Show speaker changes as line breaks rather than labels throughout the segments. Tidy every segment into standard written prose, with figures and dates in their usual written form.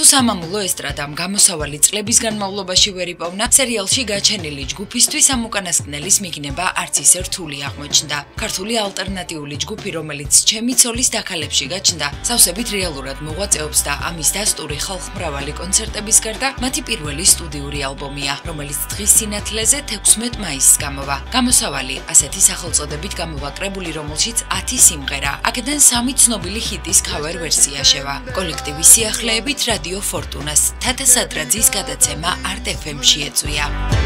სამამულო ესტრადამ გამოსავალი წლების განმავლობაში ვერ იპოვნა, სერიალში გაჩენილი ჯგუფისთვის ამ უკანასკნელის მიგნება არც ისე რთული აღმოჩნდა. ქართული ალტერნატიული ჯგუფი, რომელიც ჩემი ცოლის დაქალებში გაჩნდა, სავსებით რეალურად მოღვაწეობს და ამის დასტური ხალხმრავალი კონცერტების გარდა მათი პირველი სტუდიური ალბომია, რომელიც დღის სინათლეზე 16 მაისს გამოვა. გამოსავალი ასეთი სახელწოდებით გამოვა კრებული, რომელშიც 10 სიმღერა, აქედან 3 ცნობილი ჰიტის ქავერ ვერსია შევა. კოლექტივის სიახლეებით რადიო ფორტუნას თათა სადრაძის გადაცემა არტ FM-ში ეწვია.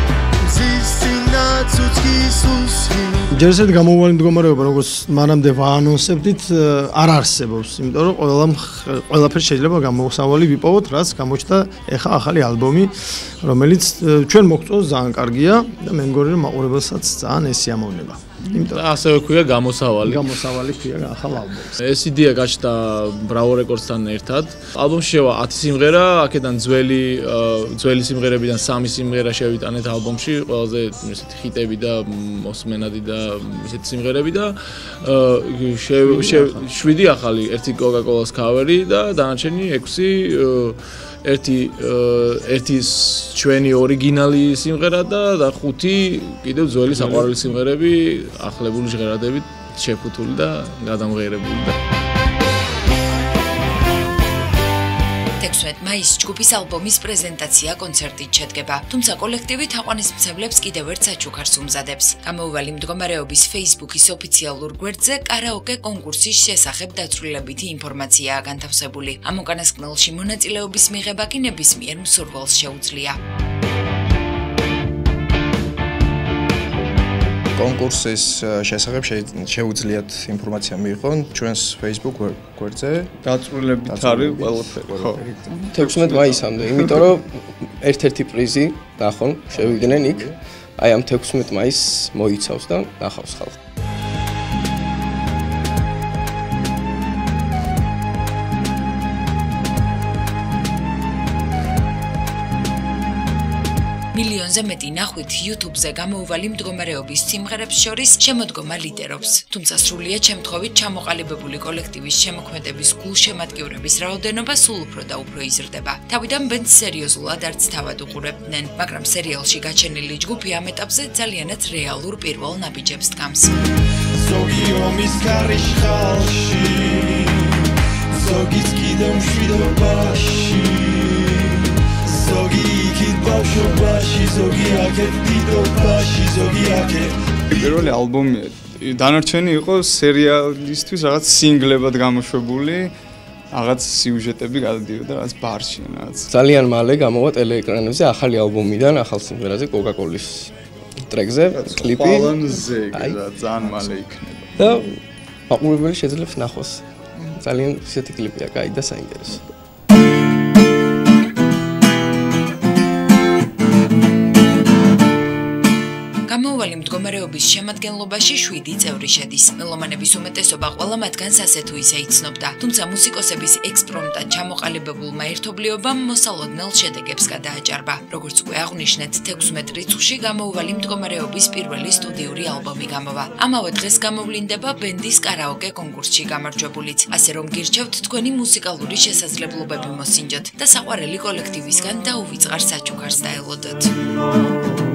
ჯერ გამოუვალი მდგომარეობა, როგორც მანამდე ვაანონსებდით, არ არსებობს, იმიტომ რომ ყველაფერი შეიძლება გამოსავალი ვიპოვოთ, რაც გამოჩნდა ეხა ახალი ალბომი, რომელიც ჩვენ მოგწონს, ძალიან კარგია და მე მგონი რომ მაყურებელსაც ძალიან ესიამოვნება.
ასევე ქვია გამოსავალი.
გამოსავალი ქვია ახალ ალბომს.
ეს იდეა გაჩნდა Bravo Records-თან ერთად. ალბომში შევა 10 სიმღერა, აქედან ძველი სიმღერებიდან 3 სიმღერა შევიტანეთ ალბომში, ყველაზე ესეთი ჰიტები და მოსმენადი და ესეთი სიმღერები და 7 ახალი, ერთი Coca-Cola-ს ქავერი და დანარჩენი 6 ერთი ჩვენი ორიგინალი სიმღერა და 5 კიდევ ძველი საყვარელი სიმღერები ახლებული ჟღერადებით შეფუთული და გადამღერებული და
16 მაისს ჯგუფის ალბომის პრეზენტაცია კონცერტით შედგება, თუმცა კოლექტივი თაყვანისმცემლებს კიდევ ერთ საჩუქარს უმზადებს. გამოუვალი მდგომარეობის Facebook-ის ოფიციალურ გვერდზე კარაოკე კონკურსის შესახებ დაწვრილებითი ინფორმაციაა განთავსებული. ამ უკანასკნელში მონაწილეობის მიღება კი ნებისმიერ მსურველს შეუძლია.
კონკურსის შესახებ შეუძლიათ ინფორმაცია მიიღონ ჩვენს Facebook გვერდზე.
დაწვრილებით არის ყველაფერი.
16 მაისამდე, იმიტომ რომ ერთ-ერთი პრიზი ნახონ, შევიდნენ იქ. აი ამ 16 მაისს მოიცავს და ნახავს ხალხი.
მილიონზე მეტი ნახვით YouTube-ზე გამოუვალი მდგომარეობის სიმღერებს შორის შემოდგომა ლიდერობს. თუმცა სრულიად შემთხვევით ჩამოყალიბებული კოლექტივის შემოქმედების გულშემატკივრების რაოდენობა სულ უფრო და უფრო იზრდება. თავიდან ბენდს სერიოზულად არც თავად უყურებდნენ, მაგრამ სერიალში გაჩენილი ჯგუფი ამ ეტაპზე ძალიანაც რეალურ პირველ ნაბიჯებს დგამს.
ზოგი ომის ქარიშ ხალში, ზოგიც კიდევ მშვიდობაში, ზოგი იქით ბავშვობაში, ზოგი აქეთ დიდობაში, ზოგი აქეთ.
პირველი ალბომი დანარჩენი იყო სერიალისთვის რაღაც სინგლებად გამოშვებული, რაღაც სიუჟეტები გადადიოდა რაღაც ბარში, რაღაც.
ძალიან მალე გამოვა ტელეეკრანებზე ახალი ალბომიდან ახალ სიმღერაზე Coca-Cola-ის ტრეკზე კლიპი.
პალანზე ძალიან მალე იქნება.
და მაყურებელი შეძლებს ნახოს. ძალიან ისეთი კლიპია, კაი და საინტერესო.
გამოუვალი მდგომარეობის შემადგენლობაში 7 წევრი შედის. მელომანების უმეტესობა ყველა მათგანს ასე თუ ისე იცნობდა, თუმცა მუსიკოსების ექსპრომტად ჩამოყალიბებულმა ერთობლიობამ მოსალოდნელ შედეგებს გადააჭარბა. როგორც უკვე აღვნიშნეთ, 16 რიცხვში გამოუვალი მდგომარეობის პირველი სტუდიური ალბომი გამოვა. ამავე დღეს გამოვლინდება ბენდის კარაოკე კონკურსში გამარჯვებულიც, ასე რომ გირჩევთ თქვენი მუსიკალური შესაძლებლობები მოსინჯოთ და საყვარელი კოლექტივისგან დაუვიწყარ საჩუქარს დაელოდოთ.